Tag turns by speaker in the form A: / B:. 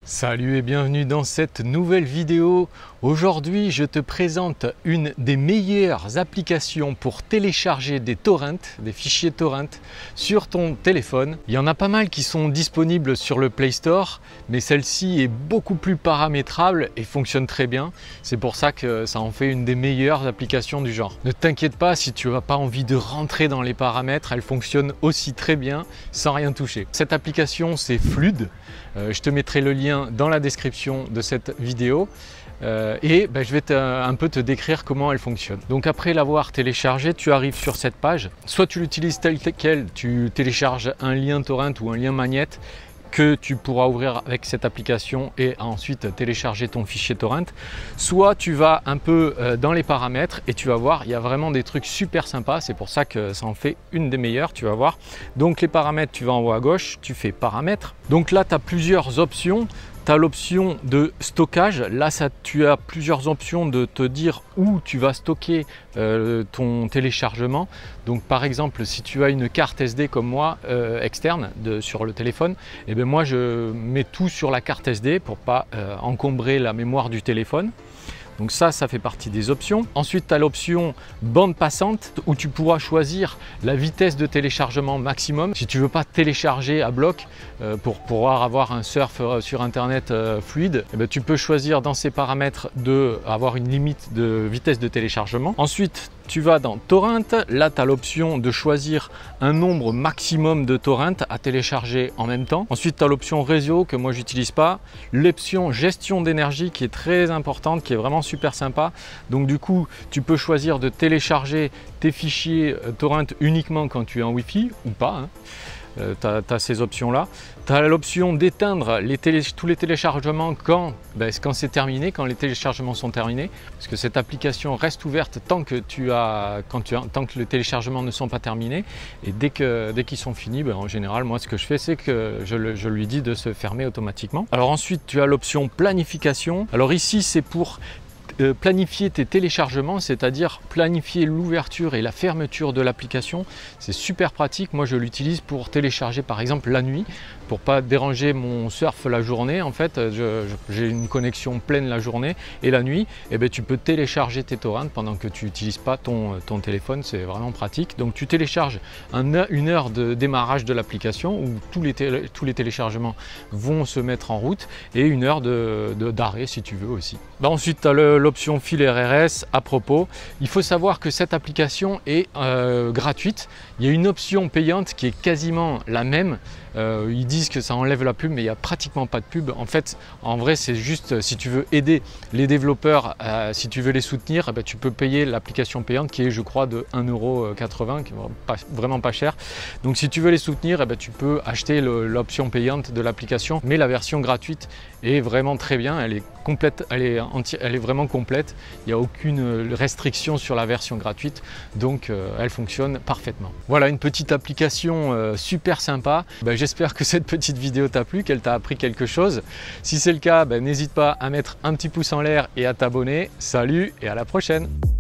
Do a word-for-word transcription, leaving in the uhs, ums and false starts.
A: Salut et bienvenue dans cette nouvelle vidéo. Aujourd'hui, je te présente une des meilleures applications pour télécharger des torrents, des fichiers torrents sur ton téléphone. Il y en a pas mal qui sont disponibles sur le Play Store, mais celle-ci est beaucoup plus paramétrable et fonctionne très bien. C'est pour ça que ça en fait une des meilleures applications du genre. Ne t'inquiète pas si tu n'as pas envie de rentrer dans les paramètres, elle fonctionne aussi très bien sans rien toucher. Cette application, c'est Flude. Euh, je te mettrai le lien dans la description de cette vidéo euh, et ben, je vais te, un peu te décrire comment elle fonctionne. Donc après l'avoir téléchargé, tu arrives sur cette page. Soit tu l'utilises tel quel, tu télécharges un lien torrent ou un lien magnet que tu pourras ouvrir avec cette application et ensuite télécharger ton fichier torrent. Soit tu vas un peu dans les paramètres et tu vas voir, il y a vraiment des trucs super sympas. C'est pour ça que ça en fait une des meilleures, tu vas voir. Donc les paramètres, tu vas en haut à gauche, tu fais paramètres. Donc là, tu as plusieurs options. Tu as l'option de stockage. Là, ça, tu as plusieurs options de te dire où tu vas stocker euh, ton téléchargement. Donc, par exemple, si tu as une carte S D comme moi, euh, externe de, sur le téléphone, et bien moi, je mets tout sur la carte S D pour ne pas euh, encombrer la mémoire du téléphone. Donc ça, ça fait partie des options. Ensuite, tu as l'option bande passante où tu pourras choisir la vitesse de téléchargement maximum. Si tu ne veux pas télécharger à bloc euh, pour pouvoir avoir un surf sur Internet euh, fluide, eh bien, tu peux choisir dans ces paramètres d'avoir une limite de vitesse de téléchargement. Ensuite, tu vas dans Torrent, là tu as l'option de choisir un nombre maximum de torrents à télécharger en même temps. Ensuite tu as l'option réseau que moi j'utilise pas, l'option gestion d'énergie qui est très importante, qui est vraiment super sympa. Donc du coup tu peux choisir de télécharger tes fichiers torrent uniquement quand tu es en Wi-Fi ou pas, hein. Euh, tu as, as ces options-là. Tu as l'option d'éteindre les tous les téléchargements quand, ben, quand c'est terminé, quand les téléchargements sont terminés, parce que cette application reste ouverte tant que, tu as, quand tu as, tant que les téléchargements ne sont pas terminés. Et dès qu'ils dès qu'ils sont finis, ben, en général, moi ce que je fais, c'est que je, le, je lui dis de se fermer automatiquement. Alors ensuite, tu as l'option planification. Alors ici, c'est pour planifier tes téléchargements, c'est-à-dire planifier l'ouverture et la fermeture de l'application. C'est super pratique. Moi, je l'utilise pour télécharger par exemple la nuit, pour pas déranger mon surf la journée. En fait, j'ai une connexion pleine la journée et la nuit, eh bien, tu peux télécharger tes torrents pendant que tu n'utilises pas ton, ton téléphone. C'est vraiment pratique. Donc, tu télécharges un, une heure de démarrage de l'application où tous les, télé, tous les téléchargements vont se mettre en route et une heure de, de, d'arrêt si tu veux aussi. Bah, ensuite, tu as le l'option fil R R S. À propos, il faut savoir que cette application est euh, gratuite. Il y a une option payante qui est quasiment la même. Euh, ils disent que ça enlève la pub, mais il n'y a pratiquement pas de pub. En fait, en vrai, c'est juste si tu veux aider les développeurs, euh, si tu veux les soutenir, eh ben, tu peux payer l'application payante qui est, je crois, de un euro quatre-vingts, qui est pas, vraiment pas cher. Donc, si tu veux les soutenir, eh ben, tu peux acheter l'option payante de l'application, mais la version gratuite est vraiment très bien. Elle est complète, elle est, entière, elle est vraiment complète. Il n'y a aucune restriction sur la version gratuite, donc euh, elle fonctionne parfaitement. Voilà une petite application euh, super sympa. Ben, j'espère que cette petite vidéo t'a plu, qu'elle t'a appris quelque chose. Si c'est le cas, ben, n'hésite pas à mettre un petit pouce en l'air et à t'abonner. Salut et à la prochaine!